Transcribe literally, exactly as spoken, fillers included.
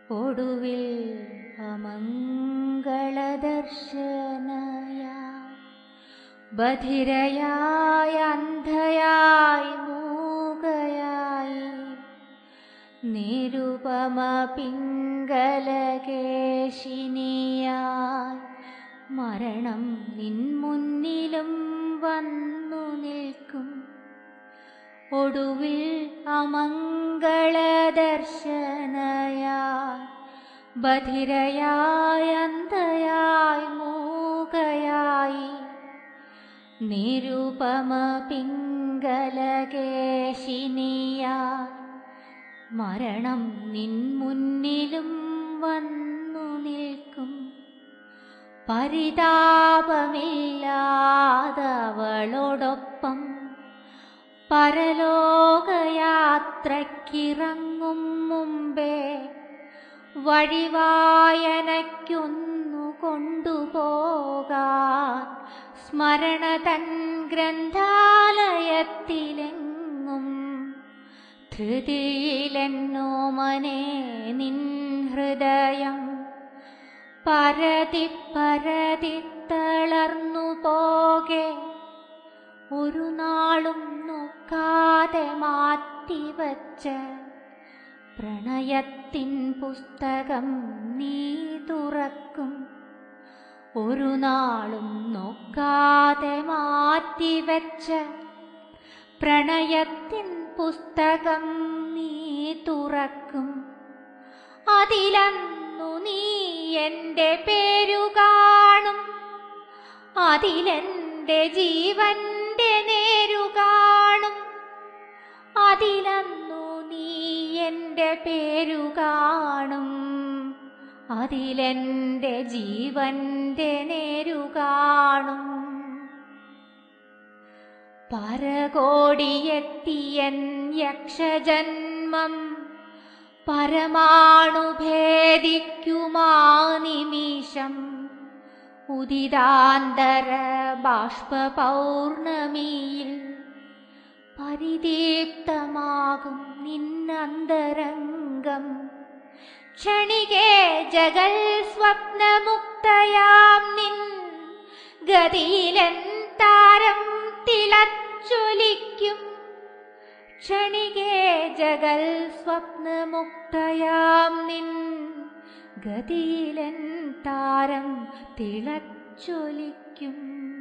ഒടുവിൽ അമംഗളദർശനയായി ബധിരയായി അന്ധയായി മൂകയായി നിരുപമ പിംഗലകേശിനിയായി മരണം നിൻ മുന്നിലും വന്നു നിൽക്കും. ഒടുവിൽ അമംഗളദർശനയായി ബധിരയായി അന്ധയായി മൂകയായി നിരുപമ പിംഗലകേശിനിയായി മരണം നിൻ മുന്നിലും വന്നു നിൽക്കും. പരിതാപമില്ലാതവളോടൊപ്പം പരലോകയാത്രയ്ക്കിറങ്ങും മുമ്പേ വഴിവായനയ്ക്കൊന്നു കൊണ്ടുപോകാൻ സ്മരണതൻ ഗ്രന്ഥാലയത്തിലെങ്ങും ധൃതിയിലെന്നോമനെ നിൻ ഹൃദയം പരതി പരതി തളർന്നു പോകെ ഒരു നാളും നോക്കാതെ മാറ്റിവച്ച പ്രണയത്തിൻ പുസ്തകം നീ തുറക്കും. ഒരു നാളും നോക്കാതെ മാറ്റിവച്ച പ്രണയത്തിൻ പുസ്തകം നീ തുറക്കും. അതിലന്നു നീ എൻ്റെ പേരു കാണും, അതിലെൻ്റെ ജീവന്റെ നേരു കാണും. അതിലന്നു നീ എൻ്റെ പേരു കാണും, അതിലെൻ്റെ ജീവന്റെ നേരു കാണും. പരകോടിയെത്തിയൻ യക്ഷജന്മം പരമാണുഭേദിക്കുമാ നിമിഷം ഉദിതാന്തര ബാഷ്പപൗർണമിയിൽ പരിദീപ്തമാകും നിന്നന്തരംഗം. ക്ഷണികേ ജഗൽ സ്വപ്നമുക്തയാം നിൻ ഗതിയിലൻ താരം തിളച്ചൊലിക്കും. ക്ഷണികേ ജഗൽ സ്വപ്നമുക്തയാം നിൻ ഗതിയിലൻ താരം തിളച്ചൊലിക്കും.